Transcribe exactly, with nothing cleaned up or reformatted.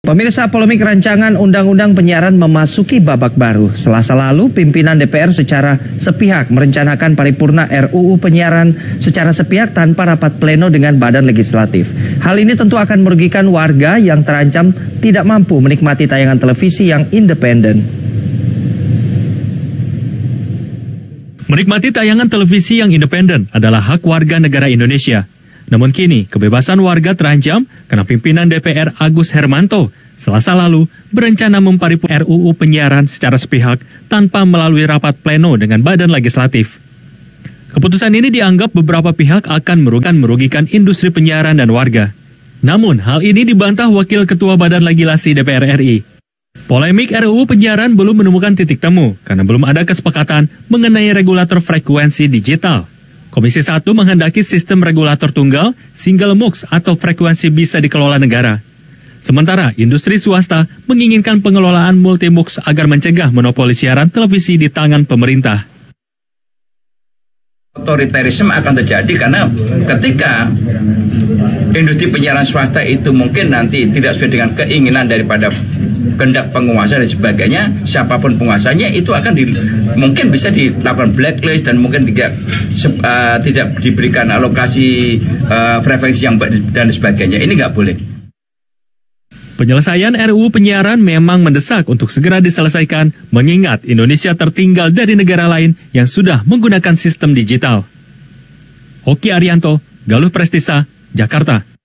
Pemirsa, polemik rancangan Undang-Undang Penyiaran memasuki babak baru. Selasa lalu, pimpinan D P R secara sepihak merencanakan paripurna R U U Penyiaran secara sepihak tanpa rapat pleno dengan Badan Legislatif. Hal ini tentu akan merugikan warga yang terancam tidak mampu menikmati tayangan televisi yang independen. Menikmati tayangan televisi yang independen adalah hak warga negara Indonesia. Namun kini, kebebasan warga terancam karena pimpinan D P R Agus Hermanto Selasa lalu berencana memparipurna R U U Penyiaran secara sepihak tanpa melalui rapat pleno dengan Badan Legislatif. Keputusan ini dianggap beberapa pihak akan merugikan, merugikan industri penyiaran dan warga. Namun, hal ini dibantah Wakil Ketua Badan Legislasi D P R R I. Polemik R U U Penyiaran belum menemukan titik temu karena belum ada kesepakatan mengenai regulator frekuensi digital. Komisi satu menghendaki sistem regulator tunggal, single M U X atau frekuensi bisa dikelola negara. Sementara industri swasta menginginkan pengelolaan multi M U X agar mencegah monopoli siaran televisi di tangan pemerintah. Otoritarisme akan terjadi karena ketika industri penyiaran swasta itu mungkin nanti tidak sesuai dengan keinginan daripada kehendak penguasa dan sebagainya, siapapun penguasanya itu akan di, mungkin bisa dilakukan blacklist dan mungkin tidak uh, tidak diberikan alokasi uh, frekuensi yang dan sebagainya. Ini nggak boleh. Penyelesaian R U U Penyiaran memang mendesak untuk segera diselesaikan, mengingat Indonesia tertinggal dari negara lain yang sudah menggunakan sistem digital. Hoki Arianto, Galuh Prestisa, Jakarta.